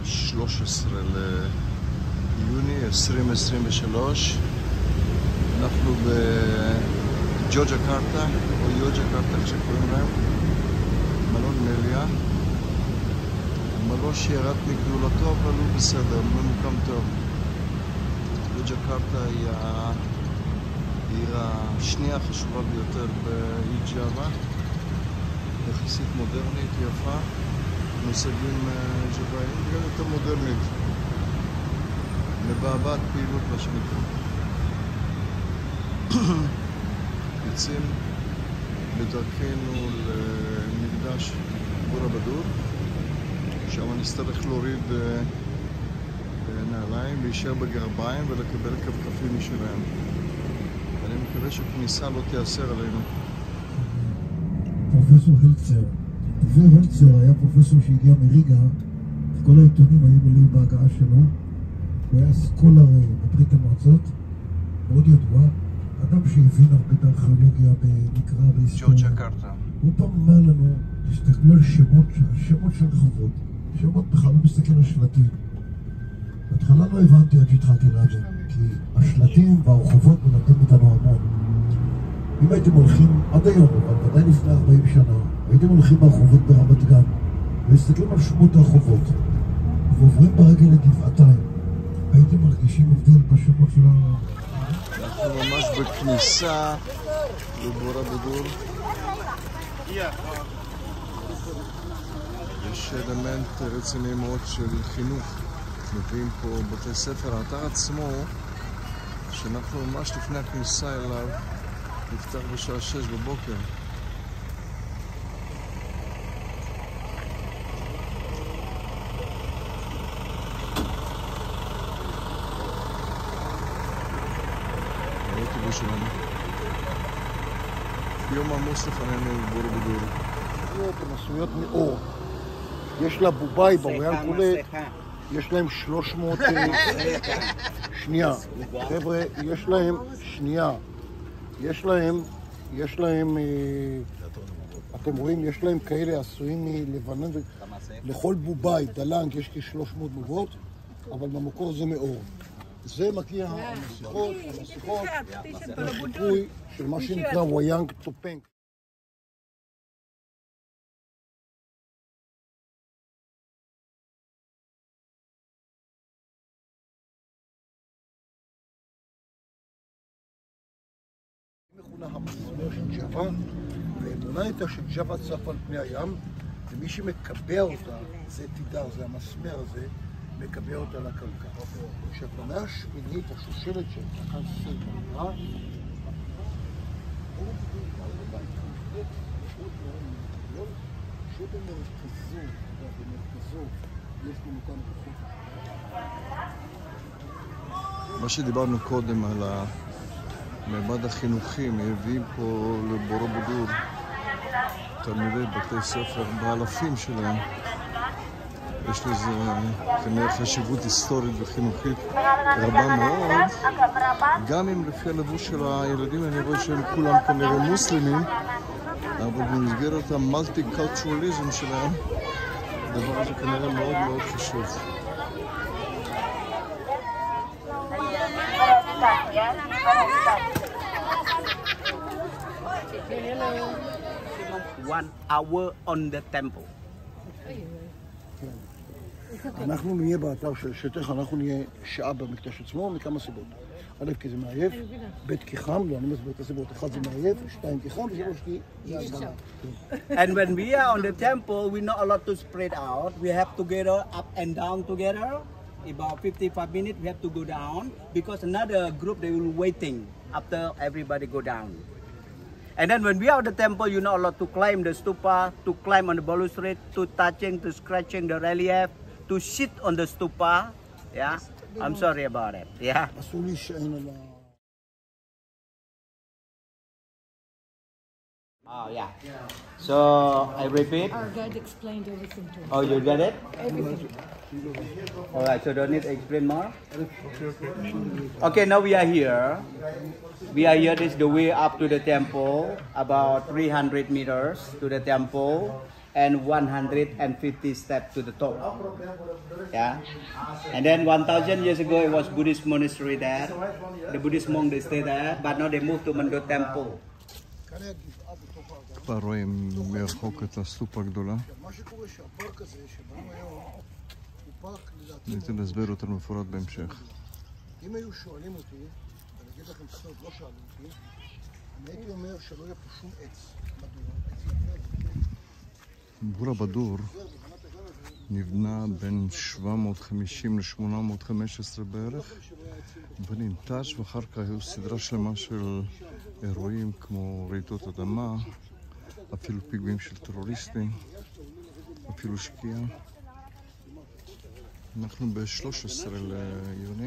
ה-13 ליוני 2023. אנחנו בג'וג'קרטה, או יוג'קרטה, איך שקוראים להם, מלון מליה. מלון שירד מגדולתו, אבל הוא בסדר, ממוקם טוב. יוג'קרטה היא העיר השנייה החשובה ביותר באי ג'אווה. יחסית מודרנית, יפה. מושגים ג'אוואים, גם יותר מודרנית. מבעבעת פעילות, מה שנקרא. יוצאים בדרכנו למקדש בורה בדור. שם נצטרך להוריד נעליים, להישאר בגרביים ולקבל כפכפים משלהם. אני מקווה שכניסה לא תיאסר עלינו. פרופסור הלצר. דובר הלצר היה פרופסור שהגיע מריגה, כל העיתונים היו מלאים בהגעה שלו. הוא היה סקולר בברית המועצות, מאוד ידוע, אדם שהבין הרבה בארכיאולוגיה, במקרא, בהיסטוריה. ג'וג'קרטה. הוא פעם אמר לנו, תסתכלו על שמות של רחובות. שמות בכלל לא מסתכל על שלטים. בהתחלה לא הבנתי עד שהתחלתי להבין, כי השלטים והרחובות מלמדים אותנו המון. אם הייתם הולכים עד היום, אבל ודאי לפני 40 שנה, הייתם הולכים ברחובות ברמת גן, ומסתכלים על שמות הרחובות, ועוברים ברגל לגבעתיים, הייתם מרגישים הבדל בשמות של אנחנו ממש בכניסה לבורה בדור. יש אלמנט רציני מאוד של חינוך. מביאים פה בתי ספר. האתר עצמו, שאנחנו ממש לפני הכניסה אליו, נפתח בשעה 6 בבוקר. האוטובוס שלנו. יום עמוס לפנינו בורה בדור. הן עשויות מאור. יש לה בובאי ברויאן כולה, יש להם 300... שנייה, חבר'ה, יש להם, אתם רואים, יש להם כאלה עשויים מלבנון, לכל בובאי, דלנג, יש כ-300 בובות, אבל במקור זה מאור. זה מגיע המסיכות, השיפוי של מה שנקרא וויאנג טופנג. מכונה המסמר של ג'אווה, והאמונה הייתה שג'אווה צפה על פני הים, ומי שמקבע אותה, זה תידר, זה המסמר הזה, מקבע אותה לקרקע. כשהפנה השמינית, השושלת של כאן סלמה, במרכזו יש במקום בחוף. מה שדיברנו קודם על הממד החינוכי, מביאים פה לבורה בדור תלמידי בתי ספר באלפים שלהם. יש לזה כנראה חשיבות היסטורית וחינוכית רבה מאוד. גם אם לפי הלבוש של הילדים אני רואה שהם כולם כנראה מוסלמים, אבל במסגרת המולטי-קולטורליזם שלהם הדבר הזה כנראה מאוד מאוד חשוב. One hour on the temple. אנחנו נהיה באתר של שטח, אנחנו נהיה שעה במקדש עצמו מכמה סיבות. א', כי זה מעייף, ב', כי חם, לא, אני מסביר את הסיבות, אחד זה מעייף, שתיים כי חם, ושלוש כי זה הגבלה. And when we are on the temple, we're not allowed to spread out. We have to get up and down together. About 55 minutes, we have to go down because another group, they will waiting after everybody go down. And then when we are at the temple, you're not allowed to climb the stupa, to climb on the balustrade, to touching, to scratching the relief, to sit on the stupa. Yeah, I'm sorry about it. Yeah. אסור להישען על ה... Oh yeah. So I repeat. Our guide explained everything to us. Oh, you get it? Everything. All right. So don't need to explain more. Okay. Now we are here. We are here. This is the way up to the temple. About 300 meters to the temple. and 150 steps to the top. Yeah, and then 1,000 years ago it was Buddhist monastery there. The Buddhist monk they stay there, but now they moved to Mando Temple. כבר רואים מרחוק את הסטופה הגדולה. מה שקורה שהפארק הזה שבנו היום הוא פארק לדעתי... אני אתן להסביר יותר מפורט בהמשך. אם היו שואלים אותי, ואני אגיד לכם סוד, לא שאלו אותי, אני הייתי אומר שלא יהיה פה שום עץ. מדוע? בורה בדור נבנה בין 750 ל-815 בערך וננטש, ואחר כך היו סדרה שלמה של אירועים כמו רעידות אדמה, אפילו פיגועים של טרוריסטים, אפילו שקיעה. אנחנו ב-13 ליוני,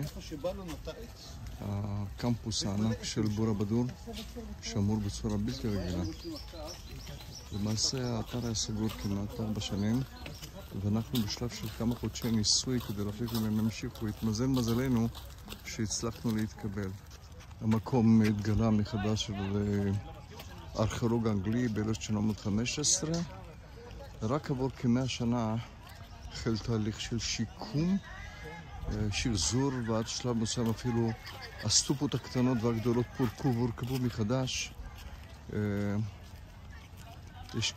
הקמפוס הענק של בורה בדור שמור בצורה בלתי רגילה. למעשה האתר היה סגור כמעט 4 שנים ואנחנו בשלב של כמה חודשי ניסוי כדי להחליט אם הם המשיכו. התמזל מזלנו שהצלחנו להתקבל. המקום התגלה מחדש של ארכיאולוג אנגלי ב-1915. רק עבור כ100 שנה החל תהליך של שיקום, שחזור, ועד שלב מסוים אפילו הסטופות הקטנות והגדולות פורקו והורכבו מחדש. יש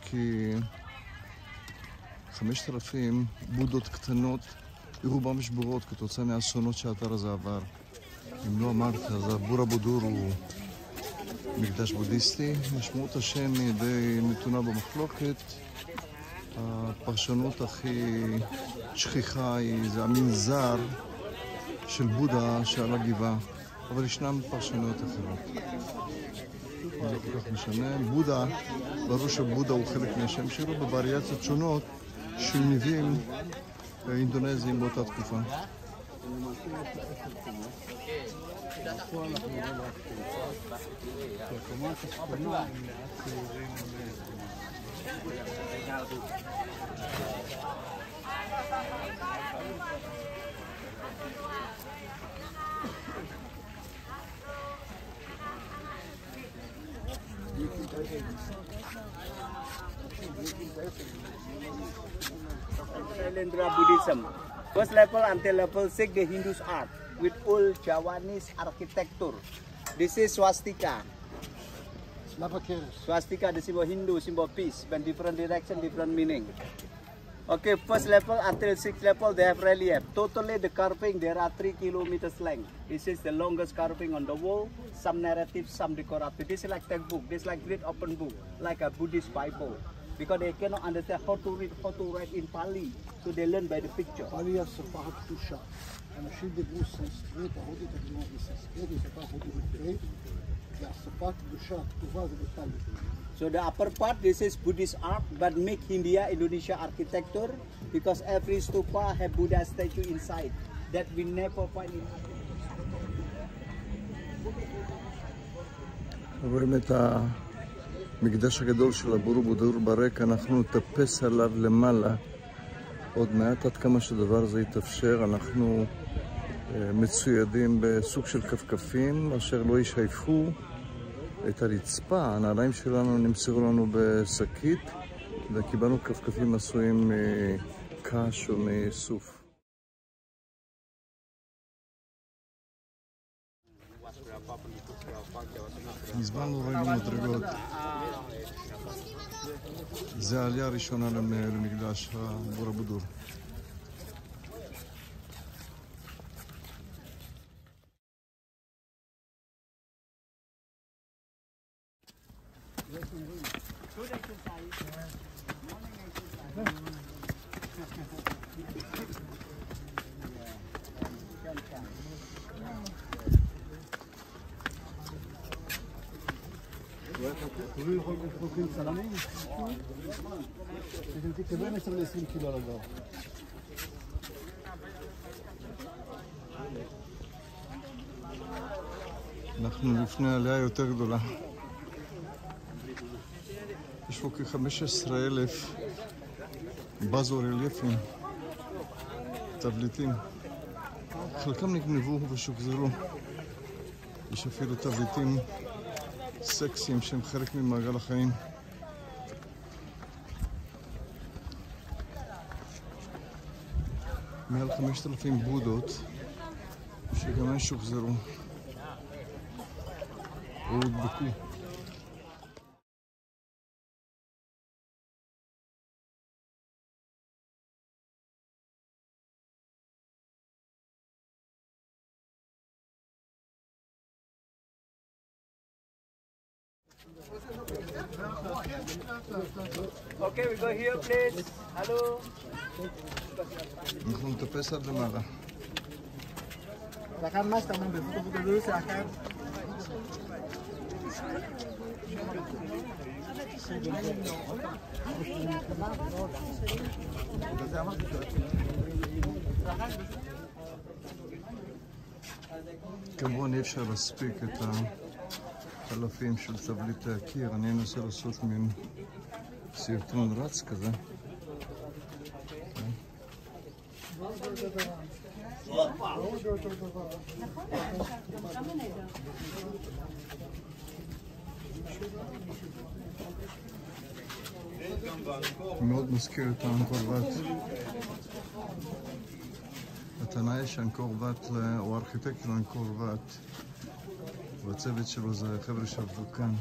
כ-5,000 בודות קטנות, רובם שבורות כתוצאה מהאסונות שהאתר הזה עבר. אם לא אמרת, אז בורה בדור הוא מקדש בודהיסטי. משמעות השם היא די נתונה במחלוקת. הפרשנות הכי שכיחה זה המנזר של בודה שעל הגבעה, אבל ישנם פרשנויות אחרות. זה כל כך משנה. בודה, ברור שבודה הוא חלק מהשם שלו בווריאציות שונות של ניבים אינדונזיים באותה תקופה. Sailendra Buddhism. First level until level 6 the Hindus art with old Javanese architecture. This is swastika. Swastika, the symbol Hindu, symbol peace, but different direction, different meaning. Okay, first level until 6th level they have relief. Totally the carving there are 3 kilometers length. This is the longest carving on the wall. Some narrative, some decorative. This is like textbook. This is like great open book, like a Buddhist Bible. Because they cannot understand how to read, how to write in Pali, so they learn by the picture. פאלי היא השפה הקדושה. אנשים דיברו סנסקריט, ההודית הדיברו בסנסקריט, היא שפה הודית עברית, והשפה הקדושה הכתובה זה בפאלי. So the upper part, this is Buddhist art, but make India, Indonesia architecture, because every stupa have Buddha statue inside, that we never find in. רואים את המקדש הגדול של הבורה בדור ברקע, אנחנו נטפס עליו למעלה עוד מעט. עד כמה שדבר זה יתאפשר, אנחנו מצוידים בסוג של כפכפים אשר לא ישייפו את הרצפה. הנעליים שלנו נמסרו לנו בשקית וקיבלנו כפכפים עשויים מקש או מסוף. מזמן לא ראינו מדרגות. זה העלייה הראשונה למקדש הבורה בדור. אנחנו לפני עלייה יותר גדולה. יש פה כ-15,000 בזו-רליפים, תבליטים. חלקם נגנבו ושוחזרו. יש אפילו תבליטים סקסיים שהם חלק ממעגל החיים. מעל 5,000 בודות שגם הם שוחזרו או הודבקו. Okay, we go here, please. Hello. אנחנו נטפס עד למעלה. Silakan Mas, teman berfoto-foto dulu silakan. כמובן אי אפשר להספיק את האלפים של תבליטי הקיר. אני אנסה לעשות מין סרטון רץ כזה. מאוד מזכיר את האנקור וואט. התנאי שאנקור וואט הוא ארכיטקט של אנקור וואט, והצוות שלו זה חבר'ה שעבדו כאן.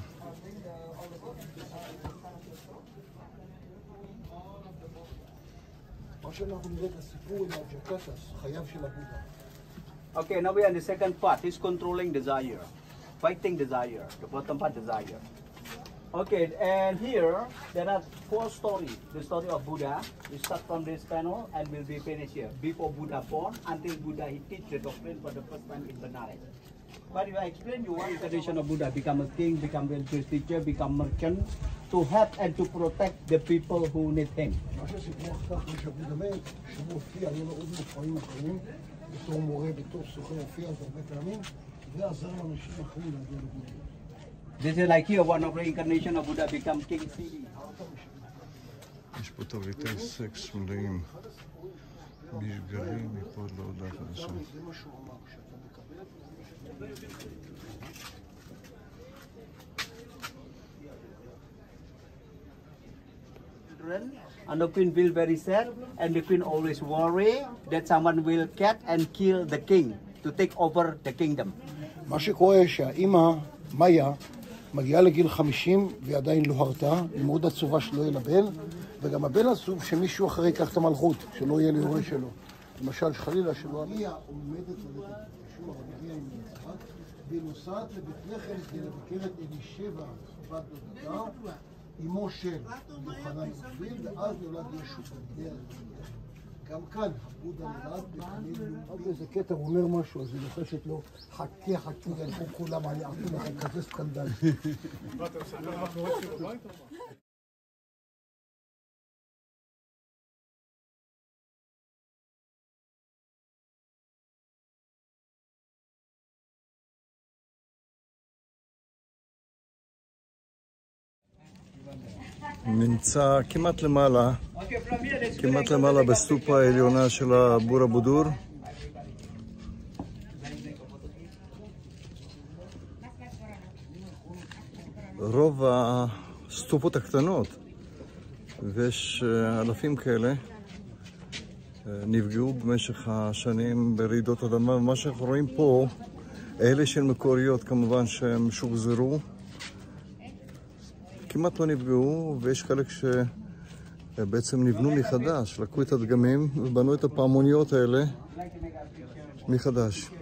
שאנחנו נראה את הסיפור עם הג'קטס, חייו של הבודה. Okay, now we are in the second part. He's controlling desire, fighting desire, the bottom part desire. Okay, and here there are 4 stories. The story of Buddha. We start from this panel and will be finished here. Before Buddha born, until Buddha he teach the doctrine for the first time in Benares. But if I explain you one tradition of Buddha, become a king, become a teacher, become merchant, to help and to protect the people who need him. מה שסיפרו אחר כך שבודה מת, שהוא הופיע, היו לו עוד מופעים אחרים, בתור מורה, בתור סוחר, הופיע אז הרבה פעמים, ועזר לאנשים אחרים להגיע לבודה. This is like here, one of the incarnation of Buddha become King Siri. יש פה תבליטי סקס מלאים משגלים מפה עד להודעה חדשה. זה מה שהוא אמר, שאתה מקבל... And the queen will very sad, and the queen always worry that someone will catch and kill the king to take over the kingdom. מה שקורה שהאימא, מאיה, מגיעה לגיל 50 והיא עדיין לא הרתה, היא מאוד עצובה שלא יהיה לבן, וגם הבן עצוב שמישהו אחרי ייקח את המלכות, שלא יהיה ליורה שלו. למשל, חלילה שלא... מאיה עומדת ללכת בשום הרגיע עם יצחק, והיא נוסעת לבית לחם כדי לבקר את אלישבע, בת דודתה, אמו של יוחנן מוביל, ואז נולד ישו בדרך. גם כאן, הבודה נולד בפנים יהודי. איזה קטע, הוא אומר משהו, אז היא לוחשת לו, חכה, חכה, ילכו כולם, אני אעשו לכם כזה סקנדל. נמצא כמעט למעלה בסטופה העליונה של הבורבודור. רוב הסטופות הקטנות, ויש אלפים כאלה, נפגעו במשך השנים ברעידות אדמה. ומה שאנחנו רואים פה, אלה של מקוריות כמובן שהם שוחזרו, כמעט לא נפגעו, ויש חלק שבעצם נבנו מחדש, לקחו את הדגמים ובנו את הפעמוניות האלה מחדש.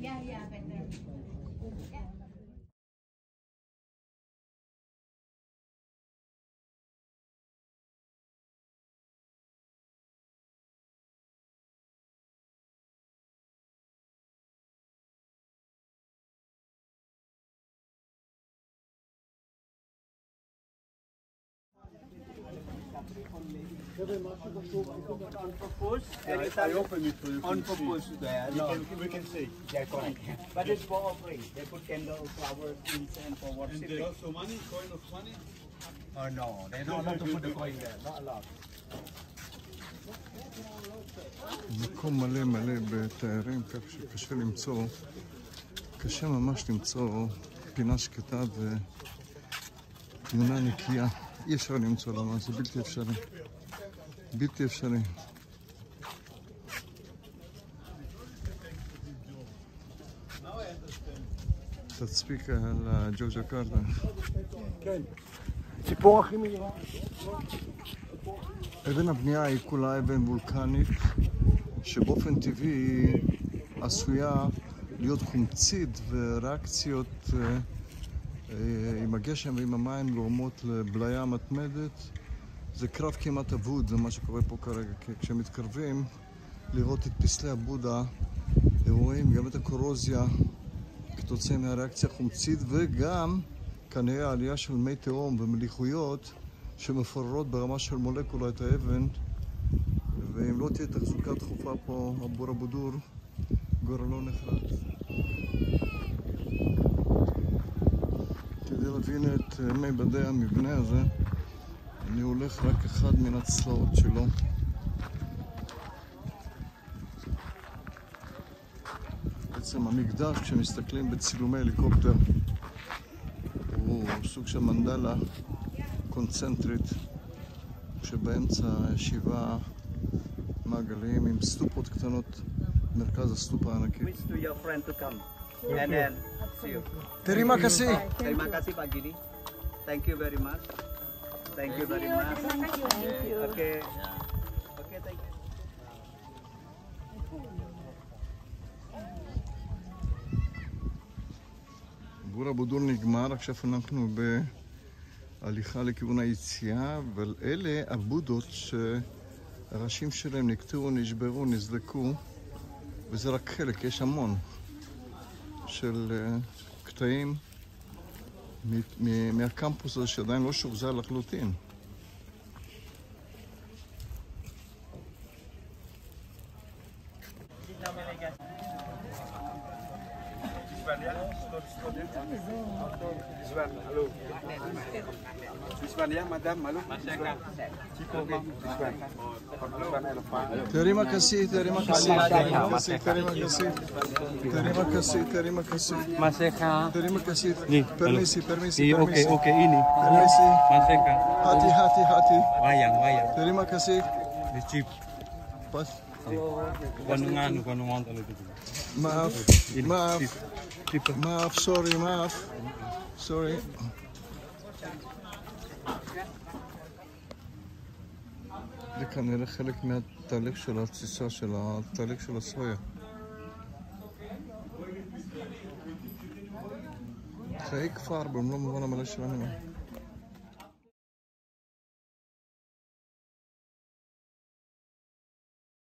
On purpose, I open it for you. On purpose, there. We can see. Yeah, correct. But it's for offering. They put candle, flowers, incense for worshiping. And there's also money, coin of money? No, they don't want to put the coin there. Not allowed. מקום מלא מלא בתיירים, כך שקשה למצוא, קשה ממש למצוא פינה שקטה ותמונה נקייה. אי אפשר למצוא, למה? זה בלתי אפשרי. בלתי אפשרי. תצפיק על ג'וג'קרטה. כן. ציפור הכי מהירה. אבן הבנייה היא כולה אבן וולקנית, שבאופן טבעי עשויה להיות חומצית, וריאקציות עם הגשם ועם המים גורמות לבליה מתמדת. זה קרב כמעט אבוד, זה מה שקורה פה כרגע. כשמתקרבים לראות את פסלי הבודה, רואים גם את הקורוזיה כתוצאה מהריאקציה החומצית, וגם כנראה עלייה של מי תהום ומליחויות שמפוררות ברמה של מולקולה את האבן, ואם לא תהיה תחזוקה דחופה פה, הבור הבודור גורלו נחרץ. כדי להבין את מימדי המבנה הזה, אני הולך רק אחד מן הצלעות שלו. בעצם המקדש, כשמסתכלים בצילומי הליקופטר, הוא סוג של מנדלה קונצנטרית, שבאמצע 7 מעגלים עם סטופות קטנות, מרכז הסטופה הענקית. Wish to your friend to come. And then see you. Terima kasih. Terima kasih Pak Gidi. Thank you very much. Thank you very much. Okay. Okay, thank you. בור הבודור נגמר, עכשיו אנחנו בהליכה לכיוון היציאה, אבל אלה הבודות שהראשים שלהם נקטעו, נשברו, נזדקו, וזה רק חלק, יש המון של קטעים מהקמפוס הזה שעדיין לא שוחזר לחלוטין. Terima kasih, terima kasih, terima kasih, terima kasih, terima kasih, terima kasih. Maseca. Terima kasih. Nih, Permisi, permisi, Iya, permisi. oke ini. Permisi. Maseca. Hati, hati, hati. Wayang. Terima kasih. Di chip. Pas. Gunungan kalau itu. Maaf, maaf, Chip. maaf, sorry, maaf. Sorry. זה כנראה חלק מהתהליך של התסיסה, של התהליך של הסויה. חיי כפר במלוא מובן המלא של המילה.